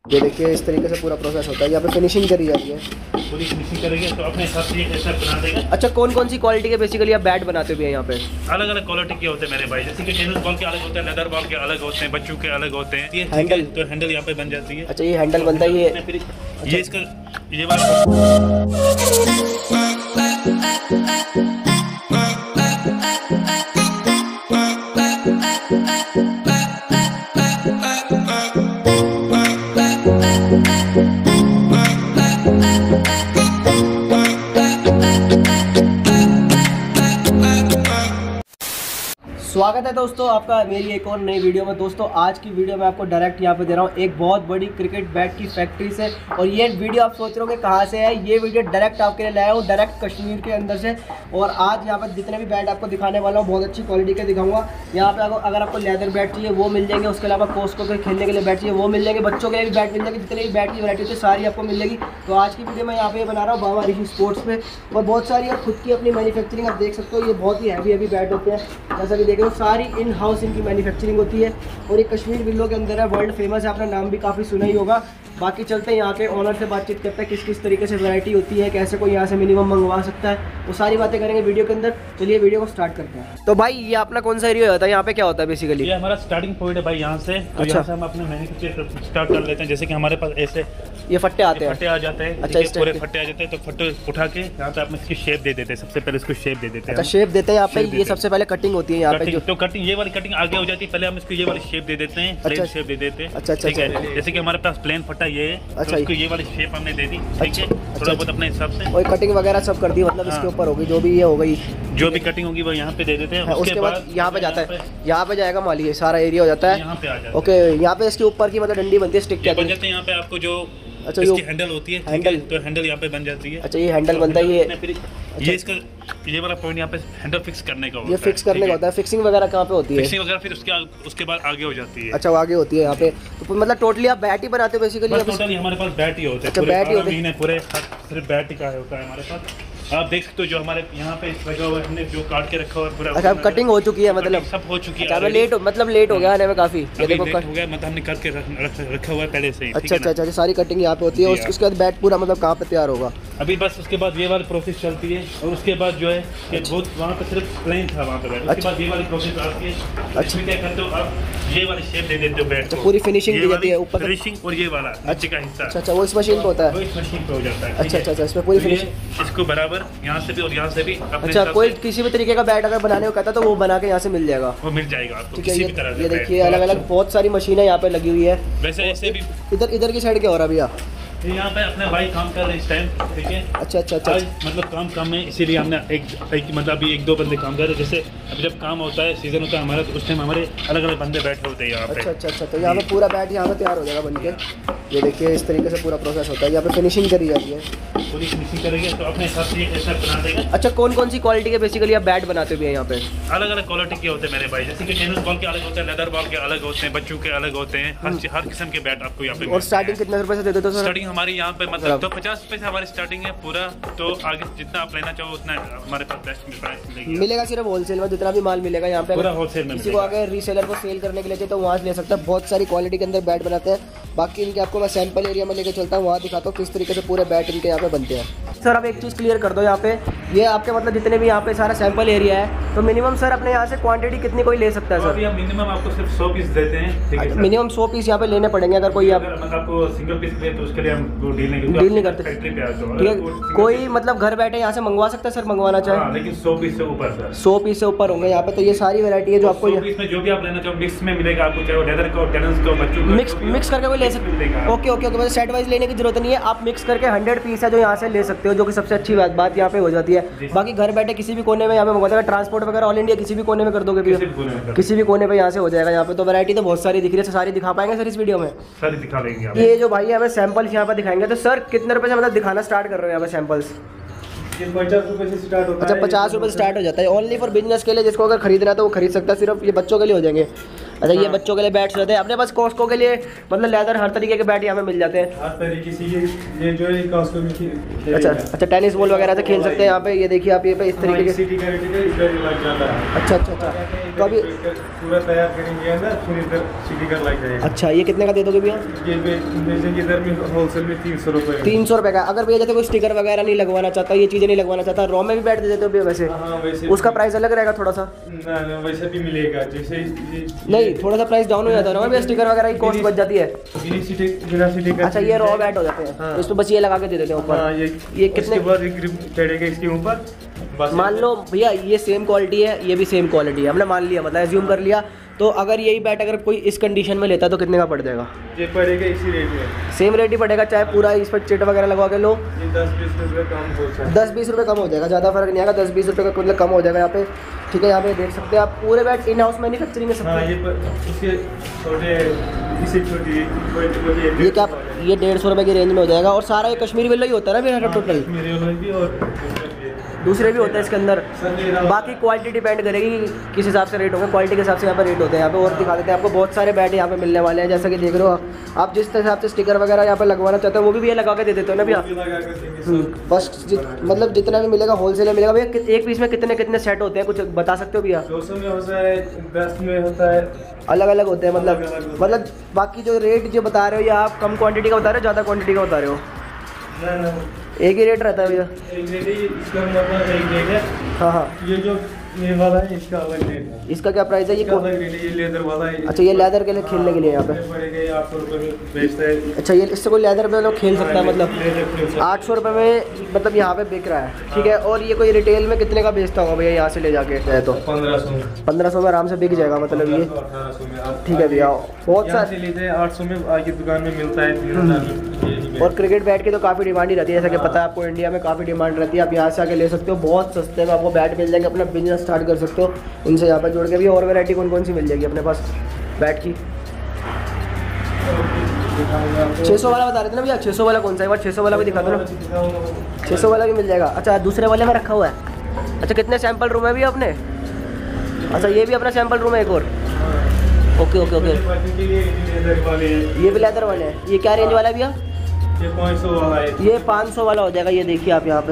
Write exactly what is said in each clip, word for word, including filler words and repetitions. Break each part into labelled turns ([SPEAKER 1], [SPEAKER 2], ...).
[SPEAKER 1] ये देखिए इस तरीके से पूरा प्रोसेस होता है। यहाँ पे फिनिशिंग करी जाती है,
[SPEAKER 2] पूरी फिनिशिंग करेंगे तो अपने हिसाब से ऐसा बना देगा।
[SPEAKER 1] अच्छा, कौन कौन सी क्वालिटी के बेसिकली आप बैट बनाते भी हैं यहाँ पे?
[SPEAKER 2] अलग अलग क्वालिटी के होते हैं मेरे भाई, जैसे कि टेनिस बॉल के अलग होते हैं, लेदर बॉल के अलग होते हैं, बच्चों के अलग होते हैं। ये हैंडल तो हैंडल यहाँ पे बन जाती है।
[SPEAKER 1] अच्छा, ये हैंडल बनता है। ये
[SPEAKER 2] फिर ये इसका ये वाला
[SPEAKER 1] स्वागत है दोस्तों आपका मेरी एक और नई वीडियो में। दोस्तों आज की वीडियो में आपको डायरेक्ट यहाँ पे दे रहा हूँ एक बहुत बड़ी क्रिकेट बैट की फैक्ट्री से। और ये वीडियो आप सोच रहे हो कि कहाँ से है, ये वीडियो डायरेक्ट आपके लिए लाया हूँ डायरेक्ट कश्मीर के अंदर से। और आज यहाँ पर जितने भी बैट आपको दिखाने वाला हूँ बहुत अच्छी क्वालिटी के दिखाऊंगा। यहाँ पे अगर आपको लेदर बैट चाहिए वो मिल जाएंगे, उसके अलावा कोस्को के खेलने के लिए बैट चाहिए वो मिल जाएंगे, बच्चों के लिए भी बैट मिल जाएंगे, जितने भी बैट की वैरायटी होती है सारी आपको मिल जाएगी। तो आज की वीडियो में यहाँ पे बना रहा हूँ बाबा ऋषि स्पोर्ट्स पे, और बहुत सारी और खुद की अपनी मैन्युफैक्चरिंग आप देख सकते हो। ये बहुत ही हैवी हैवी बैट होते हैं, जैसा कि देख रहे हो सारी इन हाउस इनकी मैन्युफैक्चरिंग होती है। और ये कश्मीर विल्लो के अंदर है, वर्ल्ड फेमस है, आपने नाम भी काफ़ी सुना ही होगा। बाकी चलते हैं यहाँ के ओनर से बातचीत करते हैं किस किस तरीके से वैरायटी होती है, कैसे कोई यहाँ से मिनिमम मंगवा सकता है, वो सारी बातें करेंगे वीडियो के अंदर। चलिए वीडियो को स्टार्ट करते हैं। तो भाई ये अपना कौन सा एरिया होता है, यहाँ पे क्या होता है बेसिकली?
[SPEAKER 2] ये हमारा स्टार्टिंग पॉइंट है भाई यहाँ से। तो
[SPEAKER 1] अच्छा।
[SPEAKER 2] यहाँ से हम अपने मैन्युफैक्चर स्टार्ट कर लेते हैं। जैसे कि हमारे पास ऐसे
[SPEAKER 1] ये फट्टे आते हैं,
[SPEAKER 2] फट्टे आ जाते हैं।
[SPEAKER 1] अच्छा, इस
[SPEAKER 2] पूरे फट्टे आ जाते हैं, तो फट्टे उठा के यहाँ पे आप इसकी शेप दे देते हैं। सबसे पहले इसको शेप दे देते हैं।
[SPEAKER 1] अच्छा, शेप देते हैं यहाँ पे। ये सबसे पहले कटिंग होती है यहाँ पे जो,
[SPEAKER 2] तो कटिंग ये वाली कटिंग आगे हो जाती है, पहले हम इसको ये वाली शेप दे देते हैं, प्लेन शेप दे देते हैं।
[SPEAKER 1] अच्छा अच्छा,
[SPEAKER 2] ठीक है, जैसे कि हमारे पास प्लेन फट्टा ये है,
[SPEAKER 1] अच्छा,
[SPEAKER 2] इसको ये वाली शेप हमने दे दी। ठीक है, थोड़ा बहुत अपने हिसाब से
[SPEAKER 1] और कटिंग वगैरह सब कर दी, मतलब इसके ऊपर होगी जो भी ये हो गई,
[SPEAKER 2] जो भी कटिंग होगी वो यहाँ पे दे देते हैं।
[SPEAKER 1] उसके बाद यहाँ पे जाता है, यहाँ पे जाएगा माली, ये सारा एरिया हो जाता है
[SPEAKER 2] यहाँ पे आ जाता है।
[SPEAKER 1] ओके, यहाँ पे इसके ऊपर की मतलब डंडी बनती है, स्टिक
[SPEAKER 2] बन जाते हैं यहाँ पे आपको जो
[SPEAKER 1] अच्छा
[SPEAKER 2] इसकी हैंडल होती है।
[SPEAKER 1] हैंडल,
[SPEAKER 2] तो हैंडल यहाँ पे बन जाती है।
[SPEAKER 1] अच्छा, ये हैंडल बनता है। ये
[SPEAKER 2] फिर ये इसका ये वाला पॉइंट यहाँ पे हैंडल फिक्स करने का होता है।
[SPEAKER 1] ये फिक्स करने का होता है। फिक्सिंग वगैरह कहाँ पे होती है?
[SPEAKER 2] फिक्सिंग वगैरह फिर उसके उसके बाद आगे हो जाती है।
[SPEAKER 1] अच्छा, वो आगे होती है यहाँ पे। तो मतलब टोटली आप बैट ही बनाते हो बेसिकली?
[SPEAKER 2] टोटली हमारे पास बैट ही होते हैं।
[SPEAKER 1] अच्छा, बैट ही होते हैं
[SPEAKER 2] पूरे, सिर्फ बैट ही का होता है हमारे पास। आप देख सकते हो जो हमारे यहाँ पे लगा हुआ है, हमने जो काट के रखा हुआ है पूरा।
[SPEAKER 1] अच्छा, कटिंग हो चुकी है, मतलब
[SPEAKER 2] सब हो चुकी है।
[SPEAKER 1] अच्छा, लेट मतलब लेट हो गया आने में काफी, ये देखो
[SPEAKER 2] कट हो गया, मतलब हमने करके रखा हुआ है पहले से ही।
[SPEAKER 1] अच्छा अच्छा अच्छा, सारी कटिंग यहाँ पे होती है। उसके बाद बैट पूरा मतलब कहाँ पे तैयार होगा?
[SPEAKER 2] अभी बस उसके बाद ये वाली प्रोसेस चलती है, और उसके बाद जो है कि बहुत वहाँ पे सिर्फ प्लेन था वहाँ पे बैट। उसके बाद ये वाली प्रोसेस आती है। अच्छा, क्या करते हो आप, ये वाली शेप दे देते हो बैट को, पूरी फिनिशिंग दी जाती है ऊपर फिनिशिंग, और ये वाला नीचे का हिस्सा।
[SPEAKER 1] अच्छा अच्छा, वो इस मशीन पे होता है?
[SPEAKER 2] वो इस मशीन पे हो जाता है।
[SPEAKER 1] अच्छा अच्छा अच्छा, इसमें पूरी फिनिशिंग
[SPEAKER 2] इसको बराबर यहाँ से भी और यहाँ से भी।
[SPEAKER 1] अच्छा, कोई किसी भी तरीके का बैट अगर बनाने को कहता है तो वो बना के यहाँ से मिल जाएगा?
[SPEAKER 2] वो मिल जाएगा आपको
[SPEAKER 1] ठीक है।
[SPEAKER 2] किसी भी तरह से।
[SPEAKER 1] ये देखिए अलग अलग बहुत सारी मशीनें यहाँ पे लगी हुई है।
[SPEAKER 2] वैसे ऐसे भी
[SPEAKER 1] इधर इधर की साइड क्या हो रहा है भैया?
[SPEAKER 2] यहाँ पे अपने भाई काम कर रहे हैं इस टाइम। ठीक है,
[SPEAKER 1] अच्छा अच्छा अच्छा,
[SPEAKER 2] मतलब काम कम है, इसीलिए हमने एक, एक मतलब अभी एक दो बंदे काम कर रहे हैं। जैसे अभी जब काम होता है, सीजन होता है हमारा, तो उस टाइम हमारे अलग अलग बंदे बैठे होते हैं यहाँ पे।
[SPEAKER 1] अच्छा अच्छा अच्छा, तो यहाँ पे पूरा बैट यहाँ पे तैयार हो जाएगा बन के। ये देखिए इस तरीके से पूरा प्रोसेस होता है। यहाँ पे फिनिशिंग करी जाती है,
[SPEAKER 2] पूरी फिनिशिंग करेंगे तो अपने हिसाब से ऐसा बना देगा।
[SPEAKER 1] अच्छा, कौन कौन सी क्वालिटी के बेसिकली आप बैट बनाते भी हैं यहाँ पे?
[SPEAKER 2] अलग अलग क्वालिटी के होते हैं मेरे भाई, जैसे कि टेनिस बॉल के अलग होते हैं, लेदर बॉल के अलग होते हैं, बच्चों के अलग होते हैं, हर हर किस्म के बैट आपको यहाँ पे।
[SPEAKER 1] और स्टार्टिंग कितने रुपए से देते हो सर?
[SPEAKER 2] स्टार्टिंग हमारी यहाँ पे मतलब तो पचास रुपए से हमारी स्टार्टिंग है पूरा। तो आगे जितना आप लेना चाहो उतना हमारे पास बेस्ट प्राइस मिलेगी।
[SPEAKER 1] मिलेगा सिर्फ होलसेल में, जितना भी माल मिलेगा यहाँ पे
[SPEAKER 2] पूरा होलसेल में।
[SPEAKER 1] किसी को अगर रीसेलर को सेल करने के लिए तो वहाँ से ले सकता है। बहुत सारी क्वालिटी के अंदर बैट बनाते हैं। बाकी इनके आपको मैं सैंपल एरिया में लेके चलता हूँ, वहाँ दिखाता हूँ किस तरीके से पूरे बैट इनके यहाँ पे बनते हैं। सर आप एक चीज़ क्लियर कर दो, यहाँ पे ये आपके मतलब जितने भी यहाँ पे सारा सैंपल एरिया है, तो मिनिमम सर अपने यहाँ से क्वांटिटी कितनी कोई ले सकता है सर?
[SPEAKER 2] हम मिनिमम आपको सिर्फ सौ पीस देते हैं।
[SPEAKER 1] मिनिमम सौ पीस यहाँ पे लेने पड़ेंगे अगर कोई आप
[SPEAKER 2] आपको सिंगल पीस ले तो उसके लिए हम डील नहीं
[SPEAKER 1] डील नहीं करते। ठीक है, कोई मतलब घर बैठे यहाँ से मंगवा सकता है सर, मंगवाना चाहे?
[SPEAKER 2] लेकिन सौ पीस से ऊपर सर,
[SPEAKER 1] सौ पीस से ऊपर होंगे यहाँ पे। तो ये सारी वैरायटी है जो आपको
[SPEAKER 2] जो भी आप लेना चाहो मिक्स में मिलेगा आपको, चाहे लेदर का, टेनिस का, बच्चों का,
[SPEAKER 1] मिक्स मिक्स करके कोई ले सकते हैं। ओके ओके ओके, मतलब सेट वाइज लेने की जरूरत नहीं है, आप मिक्स करके हंड्रेड पीस है जो यहाँ से ले सकते हो, जो कि सबसे अच्छी बात बात यहाँ पे हो जाती है। बाकी घर बैठे किसी भी कोने में यहाँ पे मंगवाते हैं, ट्रांसपोर्ट वगैरह ऑल इंडिया किसी भी कोने में कर दोगे भी, किसी भी कोने पे यहाँ से हो जाएगा। यहाँ पे तो वैरायटी तो बहुत सारी दिख रही है, सारी दिखा पाएंगे सर इस वीडियो में?
[SPEAKER 2] सारी दिखा देंगे।
[SPEAKER 1] ये जो भाई हमें सैंपल्स यहाँ पे दिखाएंगे, तो सर कितने रुपए से मतलब दिखाना स्टार्ट कर रहे हो यहाँ पे सैंपल्स?
[SPEAKER 2] पचास रुपए से स्टार्ट होता है।
[SPEAKER 1] अच्छा, पचास रुपए से स्टार्ट हो जाता है ओनली फॉर बिजनेस के लिए, जिसको अगर खरीदना है तो वो खरीद सकता है। सिर्फ ये बच्चों के लिए हो जाएंगे। अच्छा ये बच्चों के लिए बैट्स रहते हैं अपने पास। कॉस्को के लिए मतलब लेदर हर तरीके के बैट यहाँ पे मिल जाते हैं,
[SPEAKER 3] हर तरीके से। ये ये जो है कॉस्को में
[SPEAKER 1] अच्छा अच्छा टेनिस बॉल वगैरह से खेल सकते हैं यहाँ पे। ये देखिए आप ये पे इस तरीके के। अच्छा अच्छा अच्छा तो अभी
[SPEAKER 3] पूरा तैयार करेंगे ना, फिर इधर स्टिकर लग जाएगा।
[SPEAKER 1] अच्छा ये कितने का दे दोगे भैया?
[SPEAKER 3] ये इधर में होलसेल में तीन सौ रुपये
[SPEAKER 1] तीन सौ रुपये का। अगर भैया जैसे कोई स्टिकर वगैरह नहीं लगवाना चाहता, ये चीज़ें नहीं लगवाना चाहता, रॉ में भी बैठ दे देते हो भैया वैसे?
[SPEAKER 3] हाँ वैसे
[SPEAKER 1] उसका प्राइस अलग रहेगा थोड़ा सा?
[SPEAKER 3] ना ना वैसे भी मिलेगा जैसे
[SPEAKER 1] नहीं थोड़ा सा प्राइस डाउन हो जाता है ना भैया, स्टिकर वगैरह की कॉस्ट बच जाती है।
[SPEAKER 3] बिना स्टिकर।
[SPEAKER 1] अच्छा ये रॉ बैट हो जाते हैं। हाँ। इसमें बस ये लगा के दे देते हैं ऊपर। ये ये कितने
[SPEAKER 3] चढ़ेगा इसके ऊपर?
[SPEAKER 1] मान लो भैया ये सेम क्वालिटी है, ये भी सेम क्वालिटी है, हमने मान लिया मतलब एज्यूम कर लिया। तो अगर यही बैट अगर कोई इस कंडीशन में लेता है तो कितने का पड़ जाएगा?
[SPEAKER 3] ये पड़ेगा इसी रेट में,
[SPEAKER 1] सेम रेट ही पड़ेगा, चाहे पूरा इस पर चिट वगैरह लगवा के लो।
[SPEAKER 3] ये दस बीस रुपये कम हो जाएगा।
[SPEAKER 1] दस बीस रुपये कम हो जाएगा, ज़्यादा फर्क नहीं आएगा, दस बीस रुपये का मतलब कम हो जाएगा यहाँ पे। ठीक है यहाँ पे देख सकते हैं आप पूरे बैट इन हाउस मैन्युफैक्चरिंग है सब।
[SPEAKER 3] हाँ, ये इसके छोटे इसी छोटी
[SPEAKER 1] ये क्या ये डेढ़ सौ रुपये की रेंज में हो जाएगा। और सारा ये कश्मीरी विल्लो ही होता है ना मेरा टोटल? दूसरे भी होते हैं इसके अंदर, बाकी क्वालिटी डिपेंड करेगी किस हिसाब से रेट होंगे, क्वालिटी के हिसाब से यहाँ पर रेट होते हैं। यहाँ पे और दिखा देते हैं आपको, बहुत सारे बैट यहाँ पे मिलने वाले हैं। जैसा कि देख रहे हो आप, जिस हिसाब से स्टिकर वगैरह यहाँ पे लगवाना चाहते हो वो भी भैया लगा के दे देते हो ना भैया? बस मतलब जितना भी मिलेगा होलसेल में मिलेगा भैया। एक पीस में कितने कितने सेट होते हैं कुछ बता सकते हो भैया?
[SPEAKER 3] दो सौ में होता है, दस में होता है,
[SPEAKER 1] अलग अलग होते हैं मतलब मतलब बाकी जो रेट जो बता रहे हो या आप कम क्वांटिटी का बता रहे हो ज़्यादा क्वांटिटी का बता रहे हो?
[SPEAKER 3] ना ना
[SPEAKER 1] एक ही रेट रहता है भैया?
[SPEAKER 3] एक रेट ही इसका मतलब एक रेट है।
[SPEAKER 1] हाँ हाँ
[SPEAKER 3] ये जो ये वाला है इसका अलग रेट है।
[SPEAKER 1] इसका क्या प्राइस है? ये
[SPEAKER 3] अलग रेट है, ये लेदर वाला है।
[SPEAKER 1] अच्छा ये लेदर के लिए खेलने के लिए यहाँ पे
[SPEAKER 3] पड़ेगा आठ सौ रुपये में बेचता है।
[SPEAKER 1] अच्छा ये इससे कोई लेदर में लोग खेल सकता है मतलब आठ सौ रुपये में मतलब यहाँ पे बिक रहा है। ठीक है और ये कोई रिटेल में कितने का बेचता होगा भैया यहाँ से ले जाके? है तो
[SPEAKER 3] पंद्रह सौ
[SPEAKER 1] पंद्रह सौ में आराम से बिक जाएगा मतलब ये। ठीक है भैया बहुत
[SPEAKER 3] सारे आठ सौ में आगे दुकान में मिलता है।
[SPEAKER 1] और क्रिकेट बैट की तो काफ़ी डिमांड ही रहती है, जैसा कि पता है आपको इंडिया में काफ़ी डिमांड रहती है। आप यहाँ से आके ले सकते हो, बहुत सस्ते में आपको बैट मिल जाएंगे, अपना बिजनेस स्टार्ट कर सकते हो इनसे यहाँ पर जोड़ के भी। और वैरायटी कौन कौन सी मिल जाएगी अपने पास बैट की? छः सौ वाला बता रहे थे ना भैया, छः सौ वाला कौन सा है? एक बार छः सौ वाला भी दिखा दो ना। छः सौ वाला भी मिल जाएगा। अच्छा दूसरे वाले में रखा हुआ है। अच्छा कितने सैंपल रूम है भी अपने? अच्छा ये भी अपना सैंपल रूम है एक और? ओके ओके ओके ये भी लेदर वाले हैं। ये क्या रेंज वाला है भैया?
[SPEAKER 3] ये पाँच सौ वाला है।
[SPEAKER 1] ये पाँच सौ वाला हो जाएगा। ये देखिए आप यहाँ पे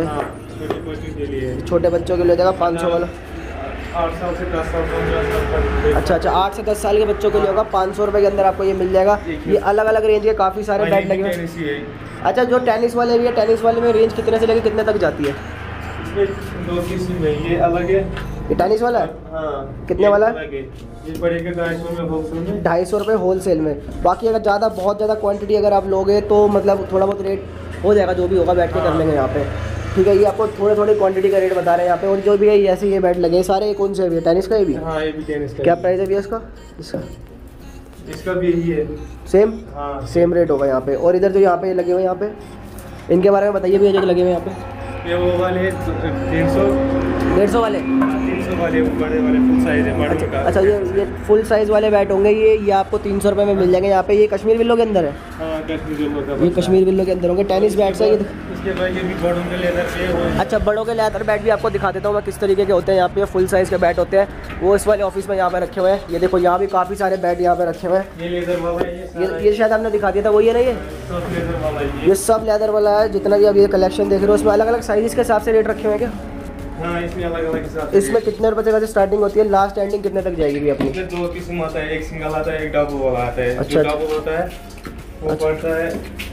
[SPEAKER 1] छोटे बच्चों के लिए हो जाएगा पाँच सौ वाला।
[SPEAKER 3] आठ साल से दस साल।
[SPEAKER 1] अच्छा अच्छा आठ से दस साल के बच्चों के लिए होगा, पाँच सौ रुपये के अंदर आपको ये मिल जाएगा। ये अलग अलग रेंज के काफ़ी सारे बैट लगे हुए। अच्छा जो टेनिस वाले भी है, टेनिस वाले में रेंज कितने से लेकर कितने तक जाती है?
[SPEAKER 3] दो किस्म है, ये अलग है।
[SPEAKER 1] ये टेनिस वाला है?
[SPEAKER 3] हाँ
[SPEAKER 1] कितने वाला?
[SPEAKER 3] ये पड़ेगा ढाई सौ में होलसेल में।
[SPEAKER 1] ढाई सौ रुपये होलसेल में। बाकी अगर ज़्यादा बहुत ज़्यादा क्वांटिटी अगर आप लोगे तो मतलब थोड़ा बहुत रेट हो जाएगा, जो भी होगा बैठ के कर लेंगे यहाँ पे। ठीक है ये आपको थोड़े थोड़ी क्वांटिटी का रेट बता रहे हैं यहाँ पे। और जो भी है ऐसे ये बैट लगे सारे कौन से है? टेनिस का ये भी?
[SPEAKER 3] हाँ ये भी टेनिस का।
[SPEAKER 1] क्या प्राइस है भैया इसका? इसका
[SPEAKER 3] इसका भी यही है
[SPEAKER 1] सेम?
[SPEAKER 3] हाँ
[SPEAKER 1] सेम रेट होगा यहाँ पे। और इधर जो यहाँ पे लगे हुए यहाँ पे इनके बारे में बताइए भैया जो लगे हुए यहाँ पे?
[SPEAKER 3] ये वो वाले तीन सौ
[SPEAKER 1] डेढ़ सौ वाले
[SPEAKER 3] तीन सौ वाले बड़े वाले फुल साइज है।
[SPEAKER 1] अच्छा, अच्छा ये ये फुल साइज़ वाले बैट होंगे ये ये आपको तीन सौ रुपये में मिल जाएंगे यहाँ पे। ये कश्मीर विल्लो के अंदर है?
[SPEAKER 3] हाँ कश्मीर विल्लो का।
[SPEAKER 1] ये कश्मीर विल्लो के अंदर होंगे टेनिस बैट्स है ये।
[SPEAKER 3] इसके बाद ये भी बड़ों के लेदर के।
[SPEAKER 1] अच्छा बड़ों के लेदर बैट भी आपको दिखा देता हूँ मैं किस तरीके के होते हैं। यहाँ पे फुल साइज़ के बैट होते हैं, वो इस वाले ऑफिस में यहाँ पे रखे हुए हैं। ये देखो यहाँ भी काफ़ी सारे बैट यहाँ पे रखे हुए हैं।
[SPEAKER 3] ये लेदर वाला
[SPEAKER 1] ये ये शायद हमने दिखा दिया था, वही है ना? ये
[SPEAKER 3] लेदर वाला
[SPEAKER 1] ये सब लेदर वाला है। जितना भी अब ये कलेक्शन देख रहे हो उसमें अलग अलग साइज़ के हिसाब से रेट रखे हुए हैं क्या?
[SPEAKER 3] हाँ इसमें अलग अलग हिसाब।
[SPEAKER 1] इसमें कितने रुपए से स्टार्टिंग होती है, लास्ट एंडिंग कितने तक जाएगी भी अपनी?
[SPEAKER 3] दो किस्म आता है, एक सिंगल आता है, एक डबल वाला आता है।
[SPEAKER 1] अच्छा,
[SPEAKER 3] जो डबल होता है वो पड़ता है।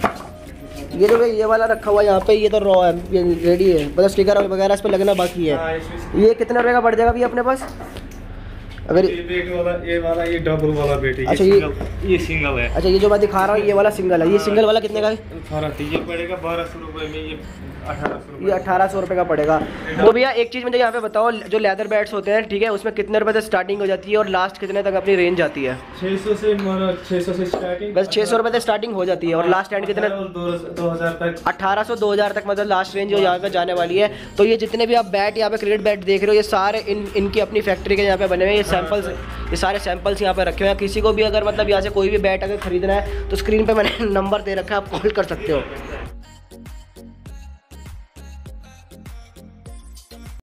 [SPEAKER 1] ये जो ये वाला रखा हुआ है यहाँ पे ये तो रॉ है, ये रेडी है, मतलब स्टिकर वगैरह इस पर लगना बाकी है। ये कितने रुपए का पड़ जाएगा भैया अपने पास? अगर
[SPEAKER 3] ये वाला ये वाला ये डबल वाला बेट है।
[SPEAKER 1] अच्छा
[SPEAKER 3] ये
[SPEAKER 1] ये
[SPEAKER 3] ये सिंगल है।
[SPEAKER 1] अच्छा ये जो मैं दिखा रहा हूँ ये वाला सिंगल है। ये सिंगल वाला कितने का है?
[SPEAKER 3] ये पड़ेगा बारह सौ रुपये में। ये अठारह सौ
[SPEAKER 1] ये अठारह सौ रुपये का पड़ेगा। तो भैया एक चीज़ मुझे यहाँ पे बताओ, जो लेदर बैट्स होते हैं ठीक है उसमें कितने रुपए से स्टार्टिंग हो जाती है और लास्ट कितने तक अपनी रेंज जाती है?
[SPEAKER 3] छः सौ से छः सौ से स्टार्टिंग।
[SPEAKER 1] बस छः सौ रुपये से स्टार्टिंग हो जाती है और लास्ट एंड कितने?
[SPEAKER 3] दो हज़ार तक।
[SPEAKER 1] अठारह सौ दो हज़ार तक मतलब लास्ट रेंज जो यहाँ पे जाने वाली है। तो ये जितने भी आप बैट यहाँ पे क्रिकेट बैट देख रहे हो ये सारे इन इनकी अपनी फैक्ट्री के यहाँ पे बने हुए हैं। ये सैंपल्स ये सारे सैंपल्स यहाँ पे रखे हुए हैं। किसी को भी अगर मतलब यहाँ से कोई भी बैट अगर खरीदना है तो स्क्रीन पे मैंने नंबर दे रखा है, आप कॉल कर सकते हो।